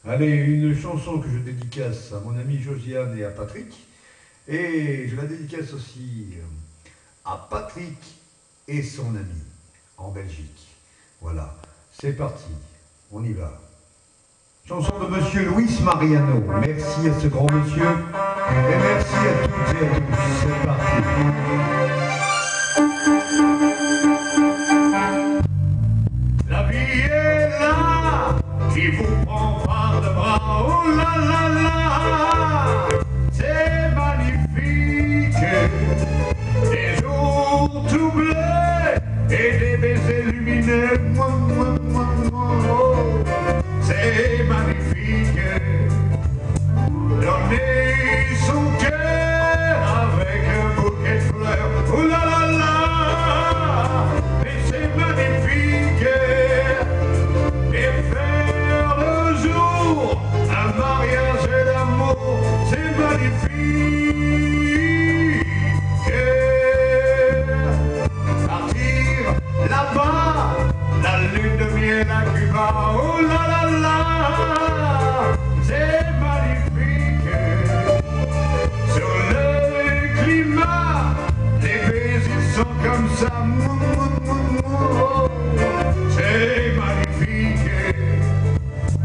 Allez, une chanson que je dédicace à mon ami Josiane et à Patrick. Et je la dédicace aussi à Patrick et son ami en Belgique. Voilà, c'est parti, on y va. Chanson de Monsieur Luis Mariano. Merci à ce grand monsieur et merci à toutes et à tous. C'est parti. La vie est là, qui vous prend par le bras, oh là là là, c'est magnifique, des jours tout bleus et des baisers lumineux, oh, c'est magnifique, donner son cœur avec un bouquet de fleurs, oh là là là, et c'est magnifique. Et faire le jour un mariage d'amour, c'est magnifique. Partir là-bas, la lune de miel à Cuba, oh là là là, c'est magnifique. Sur le climat, les baisers sont comme ça, c'est magnifique.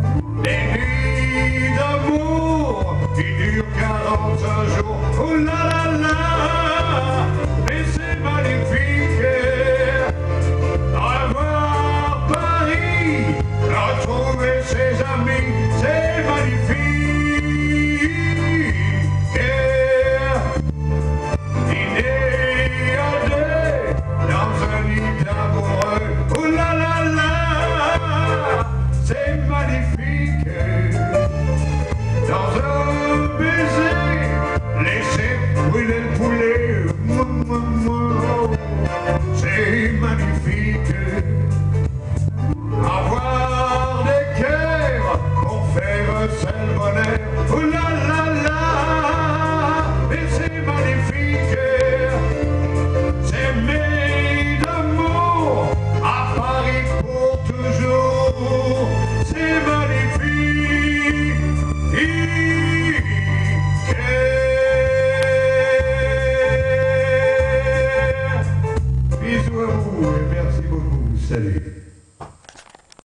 Des nuits d'amour qui durent 40 jours, oh là là.